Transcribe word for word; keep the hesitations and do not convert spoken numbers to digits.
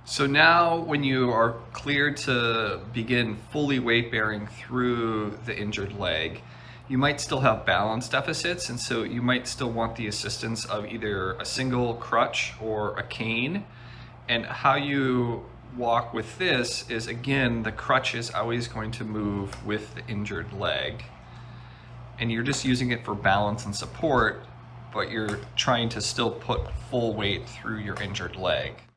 So now when you are cleared to begin fully weight bearing through the injured leg, you might still have balance deficits, and so you might still want the assistance of either a single crutch or a cane. And how you walk with this is, again, the crutch is always going to move with the injured leg. And you're just using it for balance and support, but you're trying to still put full weight through your injured leg.